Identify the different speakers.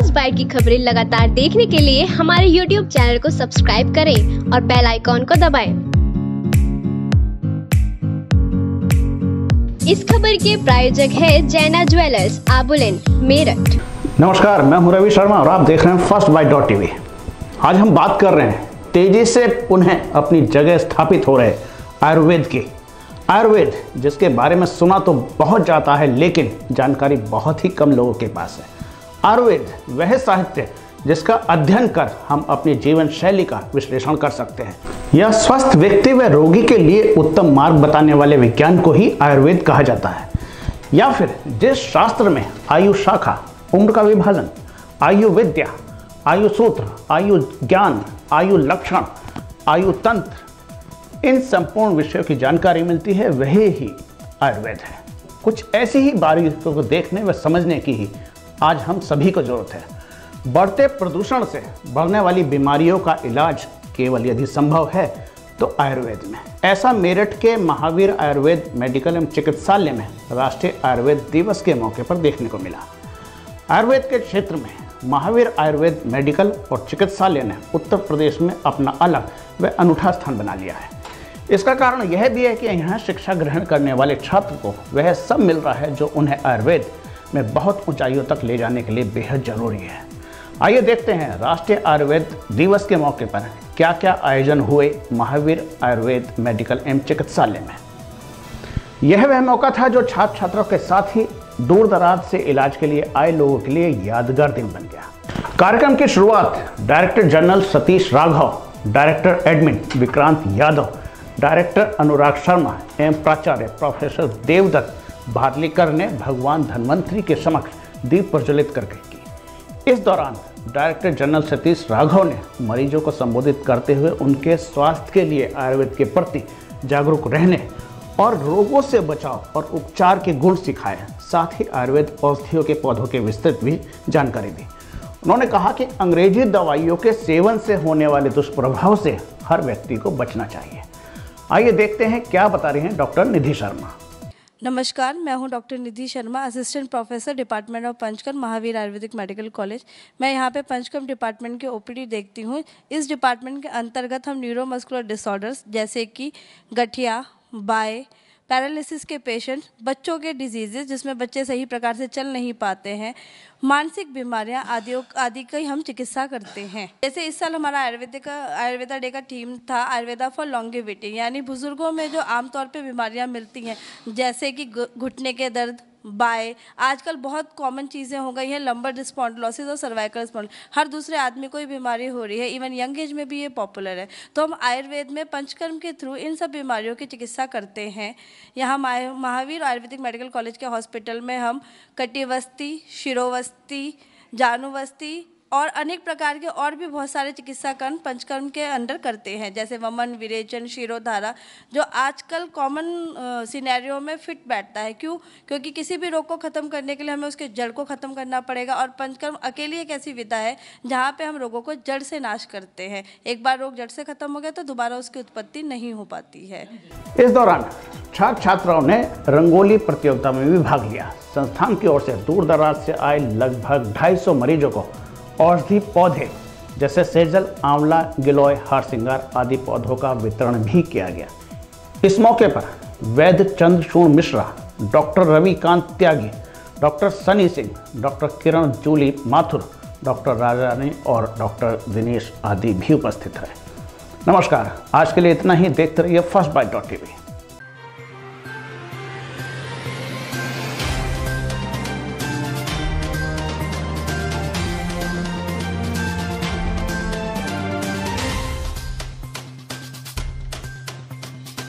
Speaker 1: First bite की खबरें लगातार देखने के लिए हमारे YouTube चैनल को सब्सक्राइब करें और बेल आइकॉन को दबाएं। इस खबर के प्रायोजक है जैना ज्वेलर्स, आबुलेन, मेरठ।
Speaker 2: नमस्कार, मैं हूं रवि शर्मा और आप देख रहे हैं फर्स्ट बाइट .tv। आज हम बात कर रहे हैं तेजी से पुनः अपनी जगह स्थापित हो रहे आयुर्वेद की। आयुर्वेद जिसके बारे में सुना तो बहुत जाता है, लेकिन जानकारी बहुत ही कम लोगों के पास है। आयुर्वेद वह साहित्य जिसका अध्ययन कर हम अपनी जीवन शैली का विश्लेषण कर सकते हैं। यह स्वस्थ व्यक्ति व रोगी के लिए उत्तम मार्ग बताने वाले विज्ञान को ही आयुर्वेद कहा जाता है। या फिर जिस शास्त्र में आयु शाखा, उम्र का विभाजन, आयु विद्या, आयु सूत्र, आयु ज्ञान, आयु लक्षण, आयु तंत्र, इन संपूर्ण विषयों की जानकारी मिलती है, वही ही आयुर्वेद है। कुछ ऐसी ही बारीकियों को देखने व समझने की ही आज हम सभी को जरूरत है। बढ़ते प्रदूषण से बढ़ने वाली बीमारियों का इलाज केवल यदि संभव है तो आयुर्वेद में। ऐसा मेरठ के महावीर आयुर्वेद मेडिकल एवं चिकित्सालय में राष्ट्रीय आयुर्वेद दिवस के मौके पर देखने को मिला। आयुर्वेद के क्षेत्र में महावीर आयुर्वेद मेडिकल और चिकित्सालय ने उत्तर प्रदेश में अपना अलग व अनूठा स्थान बना लिया है। इसका कारण यह भी है कि यहाँ शिक्षा ग्रहण करने वाले छात्र को वह सब मिल रहा है जो उन्हें आयुर्वेद में बहुत ऊंचाइयों तक ले जाने के लिए बेहद जरूरी है। आइए देखते हैं राष्ट्रीय आयुर्वेद दिवस के मौके पर क्या क्या आयोजन हुए महावीर आयुर्वेद मेडिकल एवं चिकित्सालय में। यह वह मौका था जो छात्र छात्रों के साथ ही दूर दराज से इलाज के लिए आए लोगों के लिए यादगार दिन बन गया। कार्यक्रम की शुरुआत director general Satish Raghav, director admin Vikrant Yadav, director Anurag Sharma एवं प्राचार्य प्रोफेसर देवदत्त भारलीकर ने भगवान धन्वंतरी के समक्ष दीप प्रज्वलित करके की। इस दौरान डायरेक्टर जनरल सतीश राघव ने मरीजों को संबोधित करते हुए उनके स्वास्थ्य के लिए आयुर्वेद के प्रति जागरूक रहने और रोगों से बचाव और उपचार के गुण सिखाए। साथ ही आयुर्वेद औषधियों के पौधों के विस्तृत भी जानकारी दी। उन्होंने कहा कि अंग्रेजी दवाइयों के सेवन से होने वाले दुष्प्रभाव से हर व्यक्ति को बचना चाहिए। आइए देखते हैं क्या बता रही हैं डॉक्टर निधि शर्मा।
Speaker 3: नमस्कार, मैं हूं doctor Nidhi Sharma, assistant professor department of Panchakarma, Mahavir Ayurvedic medical college. मैं यहां पे पंचकर्म डिपार्टमेंट के ओपीडी देखती हूं। इस डिपार्टमेंट के अंतर्गत हम न्यूरोमस्कुलर डिसऑर्डर्स जैसे कि गठिया, बाय, पैरालिसिस के पेशेंट, बच्चों के डिजीजेज जिसमें बच्चे सही प्रकार से चल नहीं पाते हैं, मानसिक बीमारियां आदि की हम चिकित्सा करते हैं। जैसे इस साल हमारा आयुर्वेदा डे का थीम था आयुर्वेदा फॉर लॉन्गेविटी, यानी बुजुर्गों में जो आमतौर पे बीमारियां मिलती हैं जैसे कि घुटने के दर्द, बाय, आजकल बहुत कॉमन चीज़ें हो गई हैं, लंबर स्पॉन्डिलोसिस और सर्वाइकल स्पॉन्डिलोसिस, हर दूसरे आदमी को ये बीमारी हो रही है, इवन यंग एज में भी ये पॉपुलर है। तो हम आयुर्वेद में पंचकर्म के थ्रू इन सब बीमारियों की चिकित्सा करते हैं। यहाँ महावीर आयुर्वेदिक मेडिकल कॉलेज के हॉस्पिटल में हम कटिवस्ती, शिरोवस्ती, जानुवस्ती और अनेक प्रकार के और भी बहुत सारे चिकित्सा कर्म पंचकर्म के अंडर करते हैं, जैसे वमन, विरेचन, शिरोधारा, जो आजकल कॉमन सिनेरियो में फिट बैठता है। क्यों? क्योंकि किसी भी रोग को ख़त्म करने के लिए हमें उसके जड़ को ख़त्म करना पड़ेगा, और पंचकर्म अकेली एक ऐसी विधा है जहाँ पे हम रोगों को जड़ से नाश करते हैं। एक बार रोग जड़ से ख़त्म हो गया तो दोबारा उसकी उत्पत्ति नहीं हो पाती है।
Speaker 2: इस दौरान छात्र छात्राओं ने रंगोली प्रतियोगिता में भी भाग लिया। संस्थान की ओर से दूर दराज से आए लगभग 250 मरीजों को औषधि पौधे जैसे सेजल, आंवला, गिलोय, हार सिंगार आदि पौधों का वितरण भी किया गया। इस मौके पर वैद्य Chandrachurn Mishra, doctor Ravikant Tyagi, doctor Sunny Singh, doctor Kiran Julie Mathur, doctor Rajani और डॉक्टर दिनेश आदि भी उपस्थित रहे। नमस्कार, आज के लिए इतना ही। देखते रहिए फर्स्ट बाइट .tv।